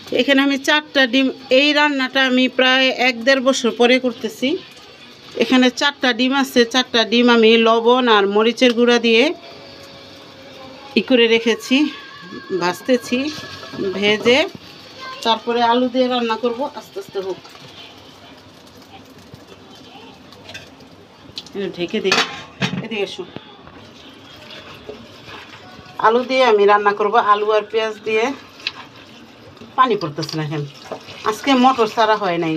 এখানে আমি 4টা ডিম, এই রান্নাটা আমি প্রায় 1-1.5 বছর পরে করতেছি। এখানে 4টা ডিম আছে, 4টা ডিম আমি লবণ আর মরিচের গুঁড়া দিয়ে করে রেখেছি, ভাজতেছি। ভেজে তারপরে আলু দিয়ে রান্না করব। আস্তে আস্তে হোক, ঢেকে দিই। এদিকে এসো। আলু দিয়ে আমি রান্না করব, আলু আর পেঁয়াজ দিয়ে। পানি পড়তেছে না এখন, আজকে মটর ছাড়া হয় নাই।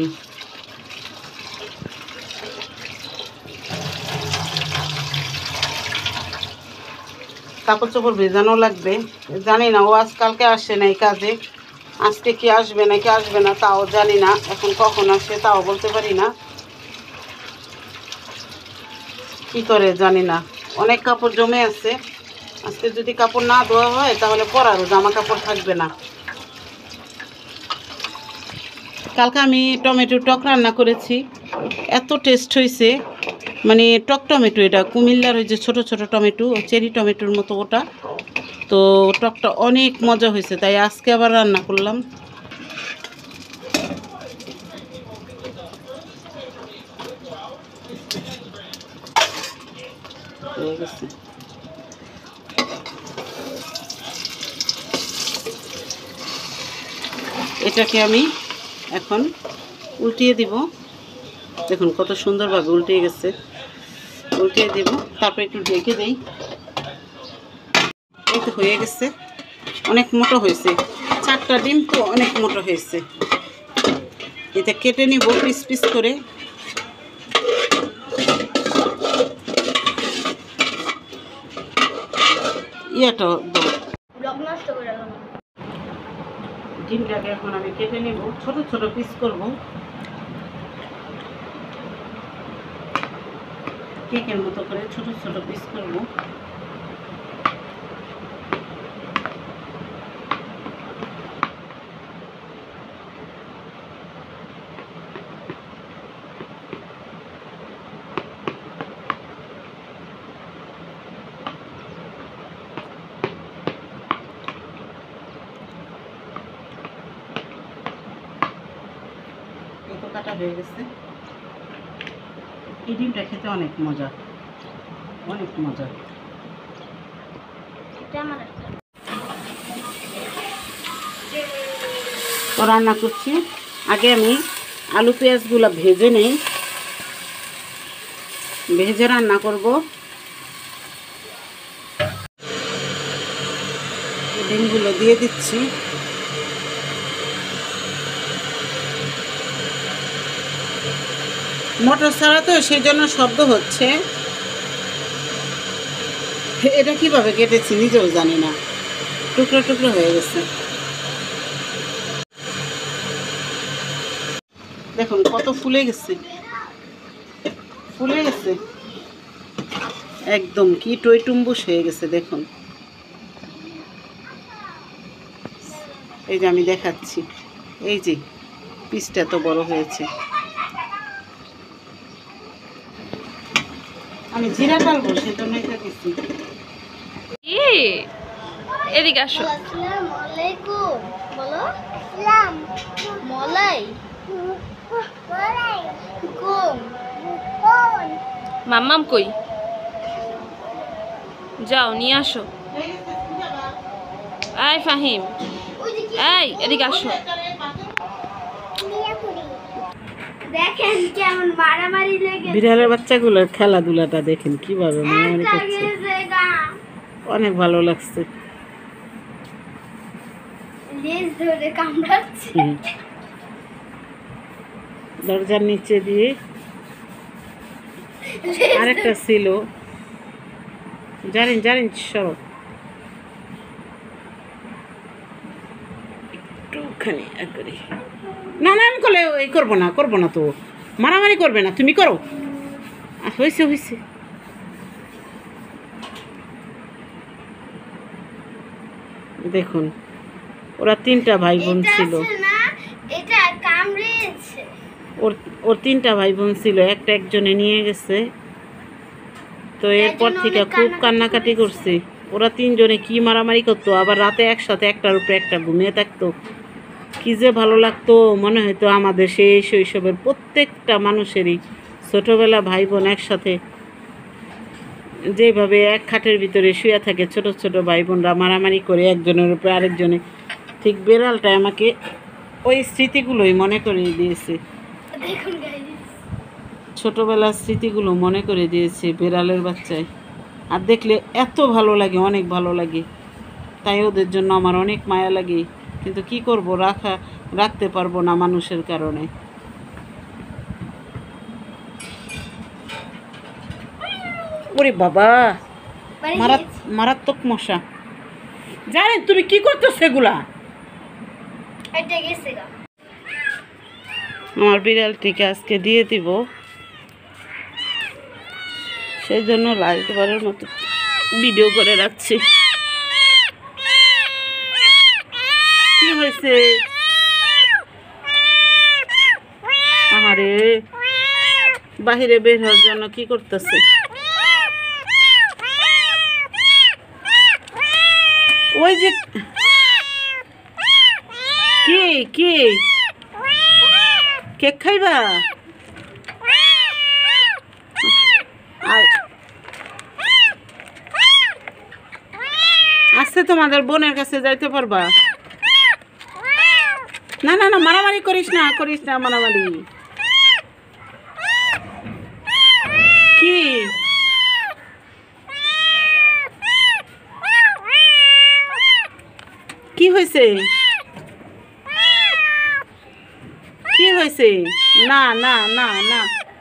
কাপড় চোপড় ভেজানো লাগবে, জানি না। ও আজকালকে আসে নাই কাজে, আজকে কি আসবে নাকি আসবে না তাও জানি না। এখন কখন আসে তাও বলতে পারি না, কি করে জানি না। অনেক কাপড় জমে আছে, আজকে যদি কাপড় না ধোয়া হয় তাহলে পরারও জামা কাপড় থাকবে না। কালকে আমি টমেটো টক রান্না করেছি, এত টেস্ট হয়েছে। মানে টক টমেটো, এটা কুমিল্লার ওই যে ছোটো ছোটো টমেটো, চেরি টমেটোর মতো ওটা। তো টকটা অনেক মজা হয়েছে, তাই আজকে আবার রান্না করলাম। হয়ে গেছে। এটাকে আমি এখন উল্টিয়ে দিব। দেখুন কত সুন্দরভাবে উল্টিয়ে গেছে। উল্টিয়ে দেব, তারপর একটু ঢেকে দেই। এই তো হয়ে গেছে, অনেক মোটা হয়েছে। 4টা ডিম তো অনেক মোটা হয়েছে। এটা কেটে নিব পিস পিস করে। ইয়াটা ডিমটাকে এখন আমি কেটে নেব, ছোট ছোট পিস করব। কেকের মতো করে ছোট ছোট পিস করব। এত কাটা হয়ে গেছে। এই ডিমটা খেতে অনেক মজা, অনেক মজা। তো রান্না করছি, আগে আমি আলু পেঁয়াজগুলো ভেজে নেই, ভেজে রান্না করব। ডিমগুলো দিয়ে দিচ্ছি। মটর ছাড়া তো সেই জন্য শব্দ হচ্ছে। এটা কিভাবে কেটেছি নিজেও জানি না, টুকরো টুকরো হয়ে গেছে। দেখুন কত ফুলে গেছে, ফুলে গেছে একদম, কি টইটুম্বুস হয়ে গেছে। দেখুন এই যে আমি দেখাচ্ছি, এই যে পিসটা তো বড় হয়েছে। আমি জিরা ডালবো সেজন্য এটা দিচ্ছি। এদিকে আসো। আসসালামু আলাইকুম বলো। সালাম মলাই মলাই কুম কোন মাম্মাম কই, যাও নিয়ে আসো। এই ফাহিম, এই এদিকে আসো। দেখেন কেমন মারামারি লেগে। বিড়ালের বাচ্চাগুলোর খেলাধুলাটা দেখেন কিভাবে মারামারি করছে, অনেক ভালো লাগছে। দরজার নিচে দিয়ে আরেকটা ছিল, জানেন জানেন সব একটুখানি করি। না না আমি করলে এই করবো না, করবো না, তো মারামারি করবে না, তুমি করো। হয়েছে হয়েছে। দেখুন ওরা 3টা ভাই বোন ছিল, ওর 3টা ভাই বোন ছিল, একটা একজনে নিয়ে গেছে। তো এরপর থেকে খুব কান্নাকাটি করছে। ওরা 3জনে কি মারামারি করতো, আবার রাতে একসাথে একটার উপরে একটা ঘুমিয়ে থাকতো, কি যে ভালো লাগতো, মনে হয়তো আমাদের সেই শৈশবের প্রত্যেকটা মানুষেরই ছোটোবেলা ভাই বোন একসাথে যেভাবে এক খাটের ভিতরে শুয়ে থাকে ছোট ছোট ভাই বোনরা মারামারি করে একজনের উপরে আরেকজনে, ঠিক বেড়ালটা আমাকে ওই স্মৃতিগুলোই মনে করিয়ে দিয়েছে। দেখুন গাইস, ছোটোবেলার স্মৃতিগুলো মনে করে দিয়েছে বেড়ালের বাচ্চায়। আর দেখলে এত ভালো লাগে, অনেক ভালো লাগে, তাই ওদের জন্য আমার অনেক মায়া লাগে। কিন্তু কি করব, রাখতে পারবো না মানুষের কারণে। ওরে বাবা, মারাত্মক মশা। জানেন তুমি কি করছো সেগুলা? এটা গেছে গা। আমার বিড়ালটিকে আজকে দিয়ে দিব, সেই জন্য লাস্টবারের মতো ভিডিও করে রাখছি। কি হয়েছে? আমারে বাহিরে বের হওয়ার জন্য কি করতেছে? ওই যে কি কি কেক খাইবা? আজকে তোমাদের বোনের কাছে যাইতে পারবা? না না না, মারামারি করিস না, করিস না মারামারি। কি কি হয়েছে? কি হয়েছে? না না না না,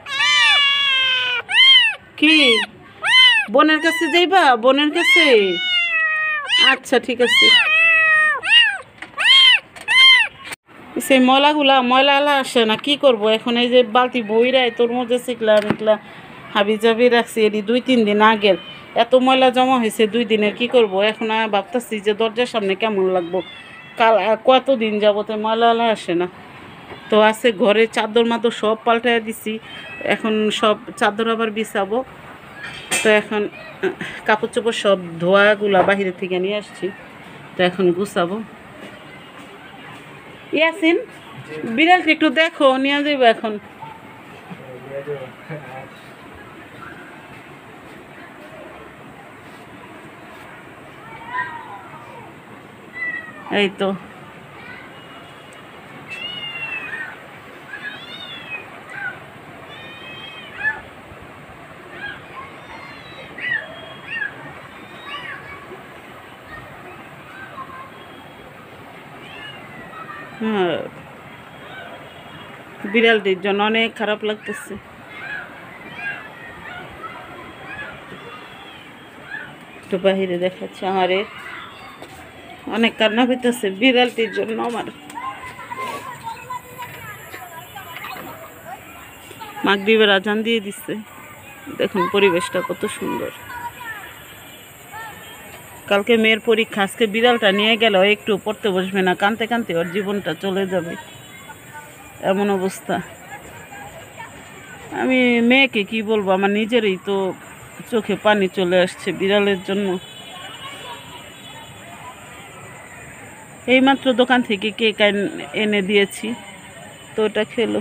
কি বোনের কাছে যাইবা? বোনের কাছে? আচ্ছা ঠিক আছে। সেই ময়লা আসে না, কি করব এখন? এই যে বালতি বইরাই তোর মধ্যে শিখলাম এগুলা হাবি জাবি রাখছি, এটি 2-3 দিন আগের, এত ময়লা জমা হয়েছে 2 দিনের। কি করব এখন? ভাবতেছি যে দরজার সামনে কেমন লাগবো, কাল কতদিন যাবতে ময়লা আসে না। তো আছে ঘরে চাদর মাদর সব পাল্টাই দিছি, এখন সব চাদর আবার বিছাবো। তো এখন কাপড় চোপড় সব ধোয়াগুলা বাহিরে থেকে নিয়ে আসছি, তো এখন গুছাবো। ইয়াসিন, বিড়ালটা একটু দেখো, নিয়ে যাবো এখন। এই তো হ্যাঁ, বিড়ালটির জন্য অনেক খারাপ লাগতেছে। একটু বাহিরে দেখাচ্ছে, আমারে অনেক কান্না পেতেছে বিড়ালটির জন্য। আমার মাগরিবের আজান দিয়ে দিচ্ছে, দেখুন পরিবেশটা কত সুন্দর। কালকে মেয়ের পরীক্ষা, আজকে বিড়ালটা নিয়ে গেল, একটু পড়তে বসবে না, কানতে কানতে ওর জীবনটা চলে যাবে, এমন অবস্থা। আমি মেয়েকে কি বলবো, আমার নিজেরই তো চোখে পানি চলে আসছে বিড়ালের জন্য। এইমাত্র দোকান থেকে কেক এনে দিয়েছি, তো ওটা খেলো।